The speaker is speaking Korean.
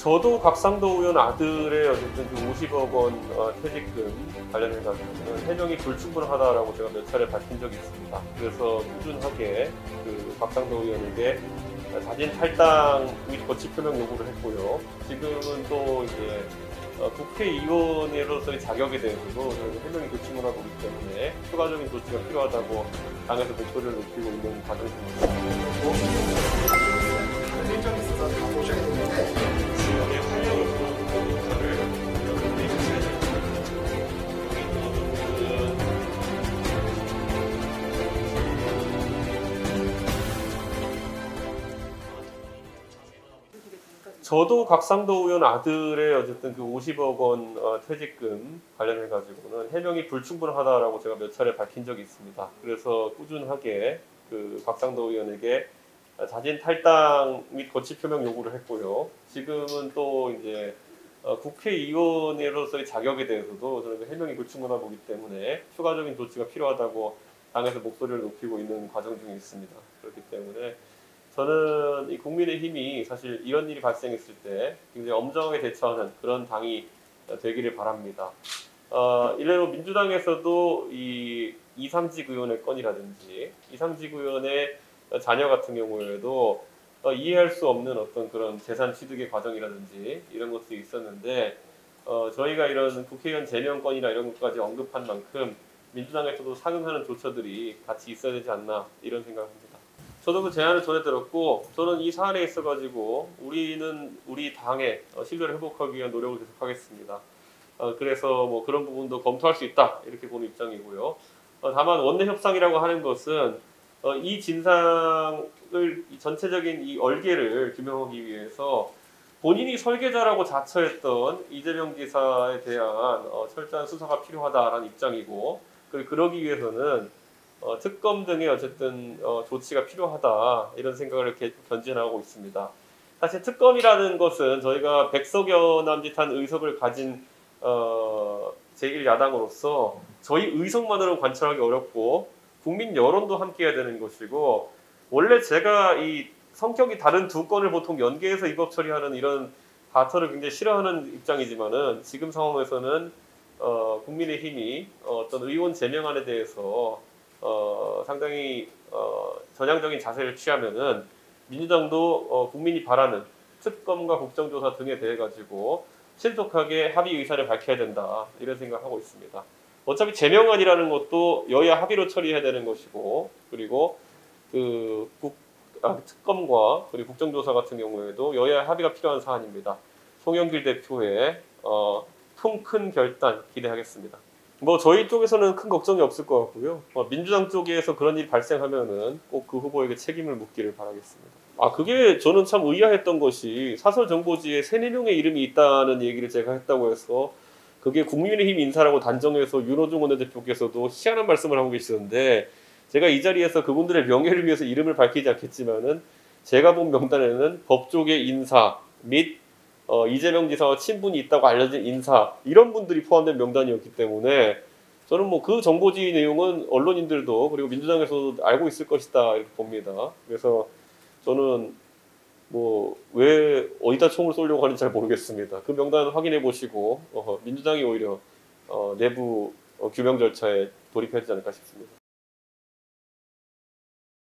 저도 곽상도 의원 아들의 어쨌든 그 50억 원 퇴직금 관련해 가지고는 해명이 불충분하다라고 제가 몇 차례 밝힌 적이 있습니다. 그래서 꾸준하게 그 곽상도 의원에게 자진 탈당 및 거취 표명 요구를 했고요. 지금은 또 이제 국회의원으로서의 자격에 대해서도 해명이 불충분하고 있기 때문에 추가적인 조치가 필요하다고 당에서 목소리를 높이고 있는 과정 중입니다. 일정이 있어서 다 모셔야 되는데 지역의 활력을 보여주는 역할을 여러분들이 해주셔야 됩니다. 저도 곽상도 의원 아들의 어쨌든 그 50억 원 퇴직금 관련해 가지고는 해명이 불충분하다라고 제가 몇 차례 밝힌 적이 있습니다. 그래서 꾸준하게 그 곽상도 의원에게 자진 탈당 및 거취 표명 요구를 했고요. 지금은 또 이제 국회의원으로서의 자격에 대해서도 저는 해명이 불충분하고 있기 때문에 추가적인 조치가 필요하다고 당에서 목소리를 높이고 있는 과정 중에 있습니다. 그렇기 때문에 저는 이 국민의힘이 사실 이런 일이 발생했을 때 굉장히 엄정하게 대처하는 그런 당이 되기를 바랍니다. 일례로 민주당에서도 이 이삼직 의원의 건이라든지 이삼직 의원의 자녀 같은 경우에도 이해할 수 없는 어떤 그런 재산 취득의 과정이라든지 이런 것들이 있었는데 저희가 이런 국회의원 제명건이나 이런 것까지 언급한 만큼 민주당에서도 상응하는 조처들이 같이 있어야 되지 않나 이런 생각합니다. 저도 그 제안을 전해 들었고 저는 이 사안에 있어가지고 우리는 우리 당의 신뢰를 회복하기 위한 노력을 계속하겠습니다. 그래서 뭐 그런 부분도 검토할 수 있다 이렇게 보는 입장이고요. 다만 원내 협상이라고 하는 것은 이 진상을 전체적인 이 얼개를 규명하기 위해서 본인이 설계자라고 자처했던 이재명 지사에 대한 철저한 수사가 필요하다라는 입장이고 그리고 그러기 위해서는 특검 등의 어쨌든 조치가 필요하다 이런 생각을 견진하고 있습니다. 사실 특검이라는 것은 저희가 백석여 남짓한 의석을 가진 제1야당으로서 저희 의석만으로는 관철하기 어렵고 국민 여론도 함께 해야 되는 것이고 원래 제가 이 성격이 다른 두 건을 보통 연계해서 입법 처리하는 이런 다투를 굉장히 싫어하는 입장이지만은 지금 상황에서는 국민의힘이 어떤 의원 제명안에 대해서 상당히 전향적인 자세를 취하면은 민주당도 국민이 바라는 특검과 국정조사 등에 대해 가지고 신속하게 합의 의사를 밝혀야 된다 이런 생각하고 있습니다. 어차피 제명안이라는 것도 여야 합의로 처리해야 되는 것이고 그리고 그 특검과 그리고 국정조사 같은 경우에도 여야 합의가 필요한 사안입니다. 송영길 대표의 큰 결단 기대하겠습니다. 뭐 저희 쪽에서는 큰 걱정이 없을 것 같고요. 민주당 쪽에서 그런 일이 발생하면은 꼭 그 후보에게 책임을 묻기를 바라겠습니다. 그게 저는 참 의아했던 것이 사설 정보지에 3-4명의 이름이 있다는 얘기를 제가 했다고 해서 그게 국민의힘 인사라고 단정해서 윤호중 원내대표께서도 희한한 말씀을 하고 계시는데 제가 이 자리에서 그분들의 명예를 위해서 이름을 밝히지 않겠지만은 제가 본 명단에는 법조계 인사 및 이재명 지사와 친분이 있다고 알려진 인사 이런 분들이 포함된 명단이었기 때문에 저는 뭐 그 정보지 내용은 언론인들도 그리고 민주당에서도 알고 있을 것이다 이렇게 봅니다. 그래서 저는 뭐 왜 어디다 총을 쏘려고 하는지 잘 모르겠습니다. 그 명단 확인해 보시고 민주당이 오히려 내부 규명 절차에 돌입해야 되지 않을까 싶습니다.